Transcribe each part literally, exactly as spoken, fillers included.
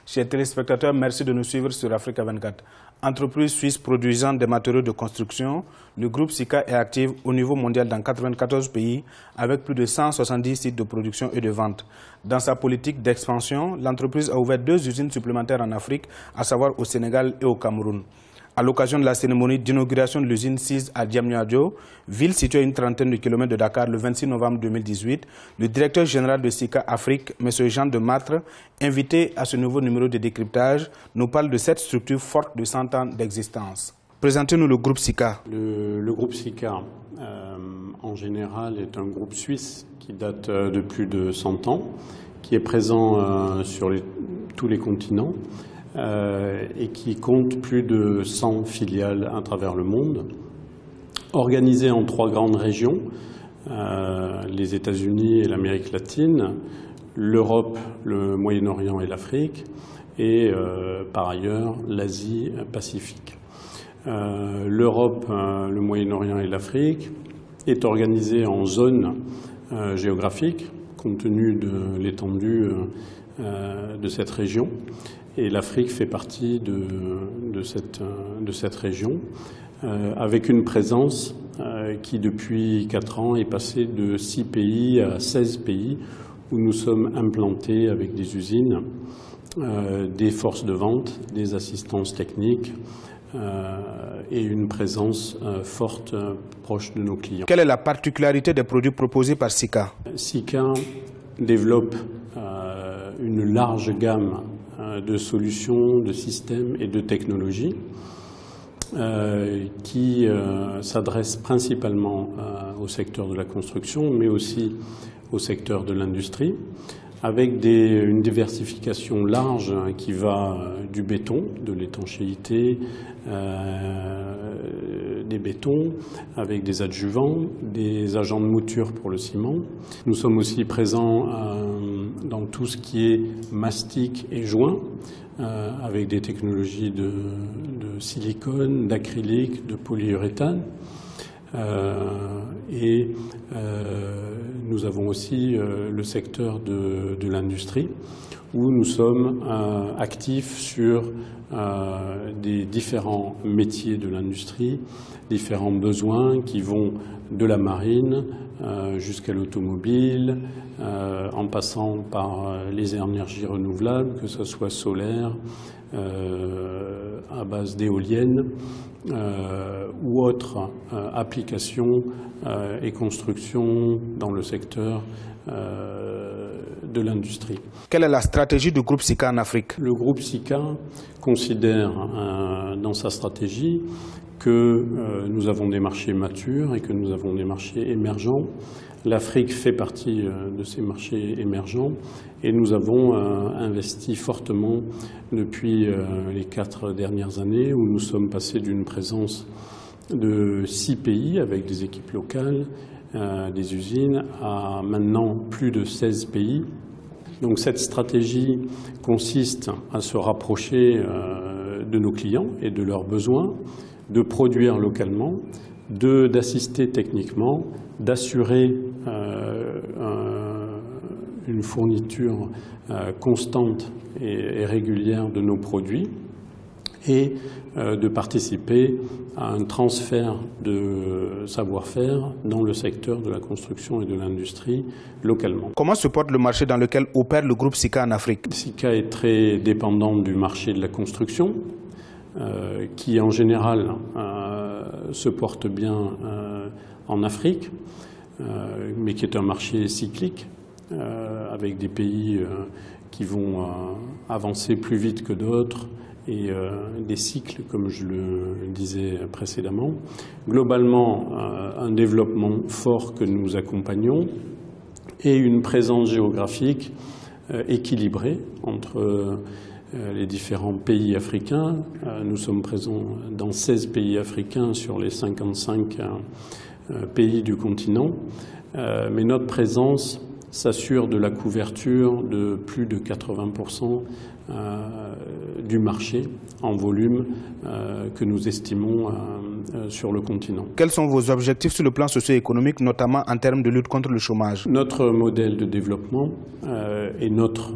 Chers téléspectateurs, merci de nous suivre sur Africa vingt-quatre. Entreprise suisse produisant des matériaux de construction, le groupe Sika est actif au niveau mondial dans quatre-vingt-quatorze pays avec plus de cent soixante-dix sites de production et de vente. Dans sa politique d'expansion, l'entreprise a ouvert deux usines supplémentaires en Afrique, à savoir au Sénégal et au Cameroun. À l'occasion de la cérémonie d'inauguration de l'usine six à Diamniadio, ville située à une trentaine de kilomètres de Dakar le vingt-six novembre deux mille dix-huit, le directeur général de Sika Afrique, M. Jean de Matre, invité à ce nouveau numéro de décryptage, nous parle de cette structure forte de cent ans d'existence. Présentez-nous le groupe Sika. Le, le groupe Sika, euh, en général, est un groupe suisse qui date euh, de plus de cent ans, qui est présent euh, sur les, tous les continents. Euh, et qui compte plus de cent filiales à travers le monde, organisées en trois grandes régions, euh, les États-Unis et l'Amérique latine, l'Europe, le Moyen-Orient et l'Afrique, et euh, par ailleurs l'Asie-Pacifique. Euh, L'Europe, euh, le Moyen-Orient et l'Afrique est organisée en zones euh, géographiques, compte tenu de l'étendue euh, de cette région. Et l'Afrique fait partie de, de, cette, de cette région, euh, avec une présence euh, qui, depuis quatre ans, est passée de six pays à seize pays, où nous sommes implantés avec des usines, euh, des forces de vente, des assistances techniques euh, et une présence euh, forte euh, proche de nos clients. Quelle est la particularité des produits proposés par Sika? Sika développe euh, une large gamme de solutions, de systèmes et de technologies euh, qui euh, s'adressent principalement euh, au secteur de la construction, mais aussi au secteur de l'industrie, avec des, une diversification large hein, qui va euh, du béton, de l'étanchéité, euh, des bétons, avec des adjuvants, des agents de mouture pour le ciment. Nous sommes aussi présents euh, dans tout ce qui est mastic et joint, euh, avec des technologies de, de silicone, d'acrylique, de polyuréthane. Euh, et euh, nous avons aussi euh, le secteur de, de l'industrie, où nous sommes euh, actifs sur euh, des différents métiers de l'industrie, différents besoins qui vont de la marine euh, jusqu'à l'automobile, euh, en passant par euh, les énergies renouvelables, que ce soit solaire, euh, à base d'éoliennes, euh, ou autres euh, applications euh, et constructions dans le secteur euh, de l'industrie. Quelle est la stratégie du groupe Sika en Afrique? Le groupe Sika considère euh, dans sa stratégie que euh, nous avons des marchés matures et que nous avons des marchés émergents. L'Afrique fait partie euh, de ces marchés émergents et nous avons euh, investi fortement depuis euh, les quatre dernières années où nous sommes passés d'une présence de six pays avec des équipes locales, euh, des usines, à maintenant plus de seize pays. Donc cette stratégie consiste à se rapprocher euh, de nos clients et de leurs besoins, de produire localement, de, d'assister techniquement, d'assurer euh, un, une fourniture euh, constante et, et régulière de nos produits et euh, de participer à un transfert de savoir-faire dans le secteur de la construction et de l'industrie localement. Comment se porte le marché dans lequel opère le groupe Sika en Afrique? Sika est très dépendant du marché de la construction, euh, qui en général euh, se porte bien euh, en Afrique, euh, mais qui est un marché cyclique, euh, avec des pays euh, qui vont euh, avancer plus vite que d'autres, et euh, des cycles, comme je le disais précédemment. Globalement, euh, un développement fort que nous accompagnons et une présence géographique euh, équilibrée entre euh, les différents pays africains. Euh, nous sommes présents dans seize pays africains sur les cinquante-cinq euh, pays du continent, euh, mais notre présence s'assure de la couverture de plus de quatre-vingts pour cent euh, du marché en volume euh, que nous estimons euh, euh, sur le continent. Quels sont vos objectifs sur le plan socio-économique, notamment en termes de lutte contre le chômage? Notre modèle de développement euh, et notre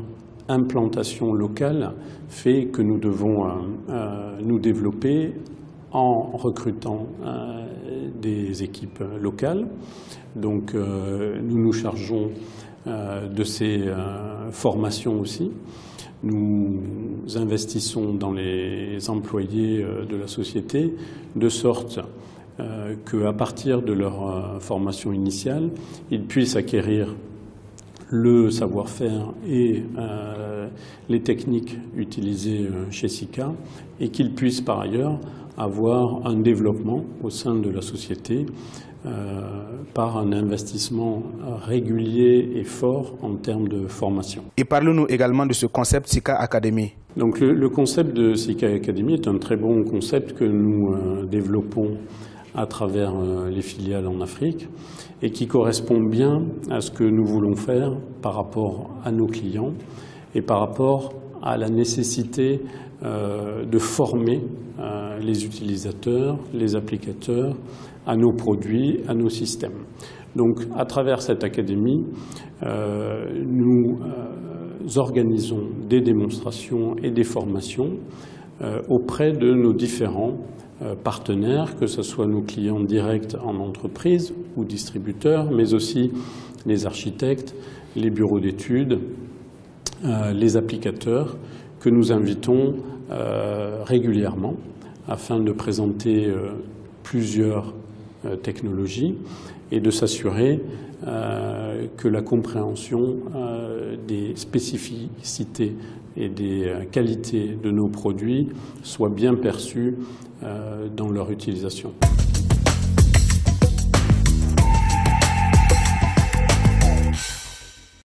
implantation locale fait que nous devons euh, euh, nous développer en recrutant euh, des équipes locales. Donc euh, nous nous chargeons euh, de ces euh, formations aussi. Nous investissons dans les employés euh, de la société de sorte euh, qu'à partir de leur euh, formation initiale, ils puissent acquérir le savoir-faire et euh, les techniques utilisées chez Sika et qu'ils puissent par ailleurs avoir un développement au sein de la société euh, par un investissement régulier et fort en termes de formation. Et parlez-nous également de ce concept Sika Academy. Donc le, le concept de Sika Academy est un très bon concept que nous euh, développons à travers euh, les filiales en Afrique et qui correspond bien à ce que nous voulons faire par rapport à nos clients et par rapport à la nécessité euh, de former euh, les utilisateurs, les applicateurs à nos produits, à nos systèmes. Donc à travers cette académie, euh, nous euh, organisons des démonstrations et des formations euh, auprès de nos différents partenaires, que ce soit nos clients directs en entreprise ou distributeurs, mais aussi les architectes, les bureaux d'études, euh, les applicateurs, que nous invitons euh, régulièrement afin de présenter euh, plusieurs euh, technologies et de s'assurer euh, que la compréhension euh, des spécificités et des qualités de nos produits soit bien perçue euh, dans leur utilisation.